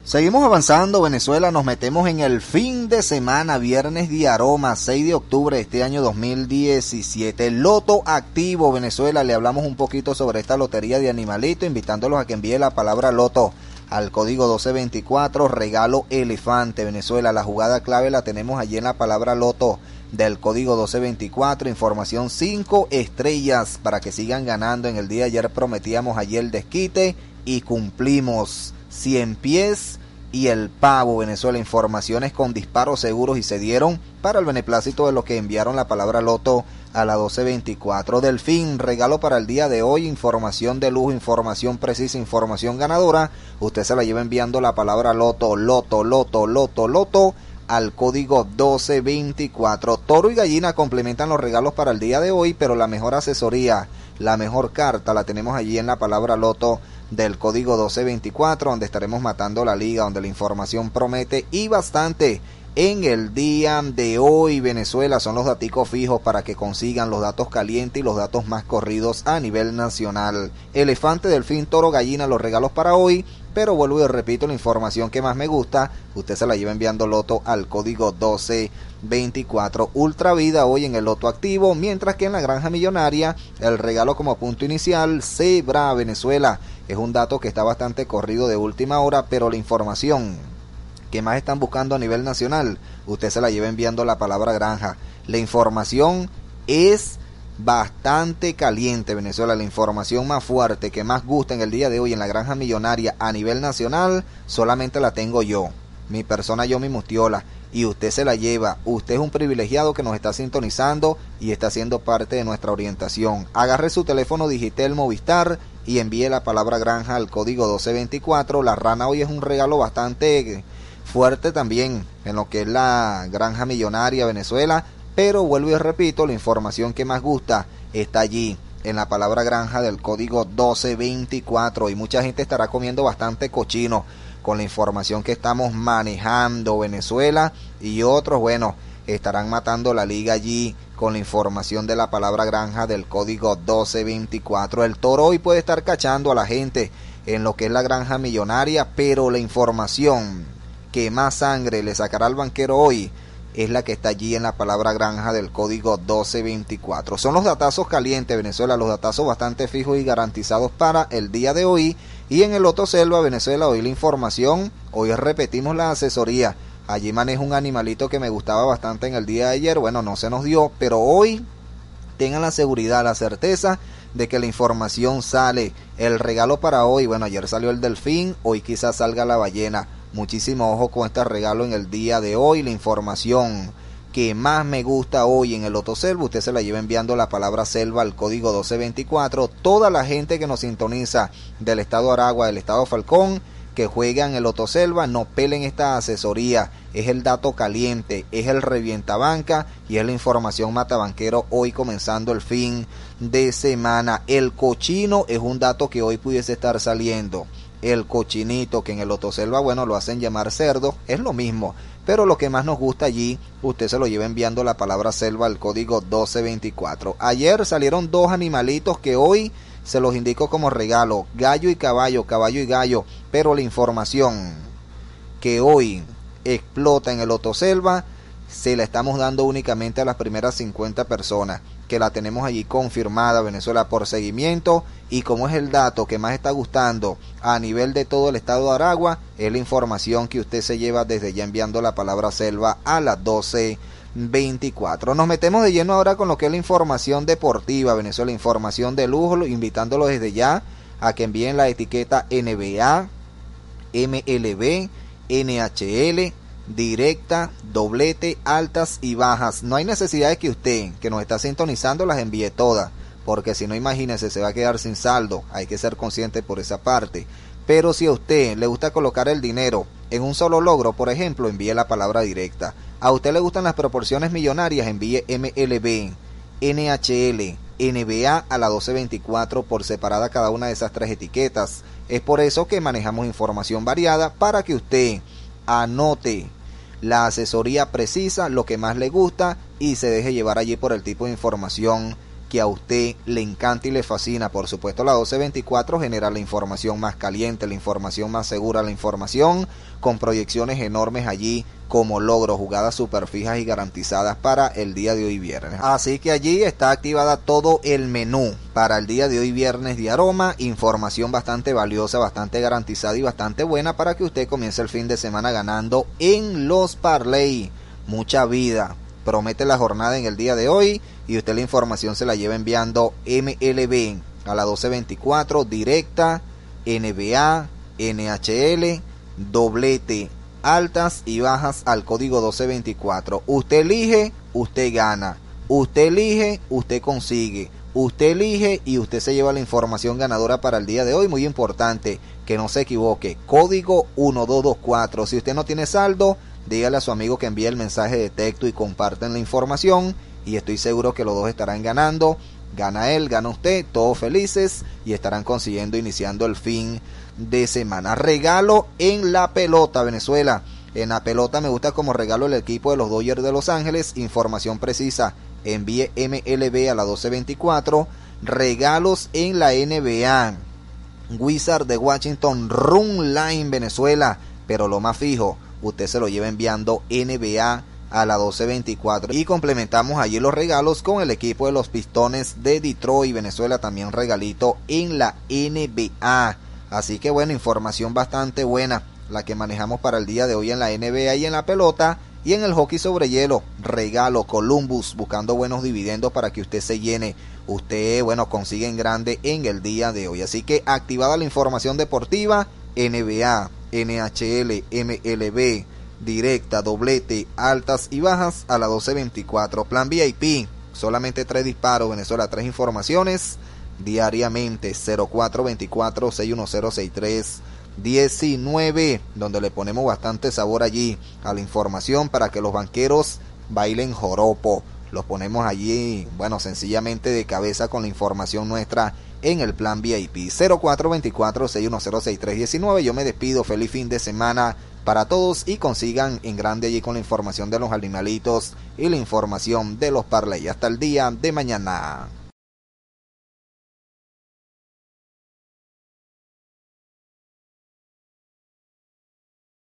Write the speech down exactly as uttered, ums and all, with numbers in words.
Seguimos avanzando, Venezuela, nos metemos en el fin de semana, viernes de aroma, seis de octubre de este año dos mil diecisiete. Loto activo, Venezuela, le hablamos un poquito sobre esta lotería de animalito, invitándolos a que envíe la palabra loto al código doce veinticuatro, regalo elefante, Venezuela. La jugada clave la tenemos allí en la palabra loto del código doce veinticuatro, información cinco estrellas para que sigan ganando. En el día de ayer prometíamos allí el desquite y cumplimos. cien pies y el pavo, Venezuela, informaciones con disparos seguros y se dieron para el beneplácito de los que enviaron la palabra loto a la doce veinticuatro. Delfín, regalo para el día de hoy, información de lujo, información precisa, información ganadora. Usted se la lleva enviando la palabra loto, loto, loto, loto, loto al código doce veinticuatro. Toro y gallina complementan los regalos para el día de hoy, pero la mejor asesoría, la mejor carta la tenemos allí en la palabra loto del código doce veinticuatro, donde estaremos matando la liga, donde la información promete y bastante. En el día de hoy, Venezuela, son los daticos fijos para que consigan los datos calientes y los datos más corridos a nivel nacional. Elefante, delfín, toro, gallina, los regalos para hoy. Pero vuelvo y repito, la información que más me gusta, usted se la lleva enviando loto al código doce veinticuatro. Ultra vida hoy en el loto activo, mientras que en la granja millonaria, el regalo como punto inicial, cebra, Venezuela. Es un dato que está bastante corrido de última hora, pero la información que más están buscando a nivel nacional, usted se la lleva enviando la palabra granja. La información es bastante caliente, Venezuela. La información más fuerte que más gusta en el día de hoy en la granja millonaria a nivel nacional, solamente la tengo yo, mi persona, yo, mi mustiola, y usted se la lleva. Usted es un privilegiado que nos está sintonizando y está siendo parte de nuestra orientación. Agarre su teléfono Digitel Movistar y envíe la palabra granja al código doce veinticuatro. La rana hoy es un regalo bastante fuerte también en lo que es la granja millonaria, Venezuela. Pero vuelvo y repito, la información que más gusta está allí en la palabra granja del código doce veinticuatro. Y mucha gente estará comiendo bastante cochino con la información que estamos manejando, Venezuela. Y otros, bueno, estarán matando la liga allí con la información de la palabra granja del código doce veinticuatro. El toro hoy puede estar cachando a la gente en lo que es la granja millonaria, pero la información que más sangre le sacará al banquero hoy es la que está allí en la palabra granja del código doce veinticuatro. Son los datazos calientes, Venezuela, los datazos bastante fijos y garantizados para el día de hoy. Y en el Loto Selva, Venezuela, hoy la información, hoy repetimos la asesoría. Allí manejo un animalito que me gustaba bastante en el día de ayer, bueno, no se nos dio, pero hoy tengan la seguridad, la certeza de que la información sale. El regalo para hoy, bueno, ayer salió el delfín, hoy quizás salga la ballena. Muchísimo ojo con este regalo en el día de hoy. La información que más me gusta hoy en el Loto Selva, usted se la lleva enviando la palabra selva al código doce veinticuatro. Toda la gente que nos sintoniza del estado Aragua, del estado Falcón, que juegan el Loto Selva, no pelen esta asesoría. Es el dato caliente, es el revientabanca y es la información matabanquero hoy comenzando el fin de semana. El cochino es un dato que hoy pudiese estar saliendo. El cochinito, que en el Loto Selva, bueno, lo hacen llamar cerdo, es lo mismo, pero lo que más nos gusta allí, usted se lo lleva enviando la palabra selva al código doce veinticuatro. Ayer salieron dos animalitos que hoy se los indico como regalo, gallo y caballo, caballo y gallo, pero la información que hoy explota en el Loto Selva se la estamos dando únicamente a las primeras cincuenta personas, que la tenemos allí confirmada, Venezuela, por seguimiento. Y como es el dato que más está gustando a nivel de todo el estado de Aragua, es la información que usted se lleva desde ya enviando la palabra selva a las doce veinticuatro. Nos metemos de lleno ahora con lo que es la información deportiva, Venezuela, información de lujo, invitándolo desde ya a que envíen la etiqueta N B A, M L B, N H L, directa, doblete, altas y bajas. No hay necesidad de que usted, que nos está sintonizando, las envíe todas, porque si no, imagínese, se va a quedar sin saldo. Hay que ser consciente por esa parte. Pero si a usted le gusta colocar el dinero en un solo logro, por ejemplo, envíe la palabra directa. A usted le gustan las proporciones millonarias, envíe M L B, N H L, N B A a la doce veinticuatro por separada cada una de esas tres etiquetas. Es por eso que manejamos información variada para que usted anote la asesoría precisa, lo que más le gusta, y se deje llevar allí por el tipo de información que a usted le encanta y le fascina. Por supuesto, la doce veinticuatro genera la información más caliente, la información más segura, la información con proyecciones enormes allí como logro, jugadas super fijas y garantizadas para el día de hoy viernes. Así que allí está activada todo el menú para el día de hoy viernes de Aroma, información bastante valiosa, bastante garantizada y bastante buena para que usted comience el fin de semana ganando en los parlay. Mucha vida promete la jornada en el día de hoy y usted la información se la lleva enviando M L B a la doce veinticuatro, directa, N B A, N H L, doblete, altas y bajas al código doce veinticuatro. Usted elige, usted gana. Usted elige, usted consigue. Usted elige y usted se lleva la información ganadora para el día de hoy. Muy importante que no se equivoque. Código uno dos dos cuatro. Si usted no tiene saldo, dígale a su amigo que envíe el mensaje de texto y compartan la información. Y estoy seguro que los dos estarán ganando. Gana él, gana usted, todos felices y estarán consiguiendo, iniciando el fin de semana. Regalo en la pelota, Venezuela. En la pelota me gusta como regalo el equipo de los Dodgers de Los Ángeles. Información precisa, envíe M L B a la doce veinticuatro. Regalos en la N B A. Wizard de Washington, Run Line, Venezuela. Pero lo más fijo, usted se lo lleva enviando N B A a la doce veinticuatro. Y complementamos allí los regalos con el equipo de los Pistones de Detroit, Venezuela. También regalito en la N B A. Así que bueno, información bastante buena la que manejamos para el día de hoy en la N B A y en la pelota. Y en el hockey sobre hielo, regalo Columbus, buscando buenos dividendos para que usted se llene. Usted, bueno, consigue en grande en el día de hoy. Así que activada la información deportiva, N B A, N H L, M L B, directa, doblete, altas y bajas a la doce veinticuatro. Plan V I P, solamente tres disparos, Venezuela, tres informaciones diariamente. Cero cuatro veinticuatro, seis uno cero, seis tres diecinueve, donde le ponemos bastante sabor allí a la información para que los banqueros bailen joropo. Los ponemos allí, bueno, sencillamente de cabeza con la información nuestra en el plan V I P. Cero cuatro veinticuatro, seis uno cero, seis tres diecinueve. Yo me despido, feliz fin de semana para todos y consigan en grande allí con la información de los animalitos y la información de los parlay. Hasta el día de mañana.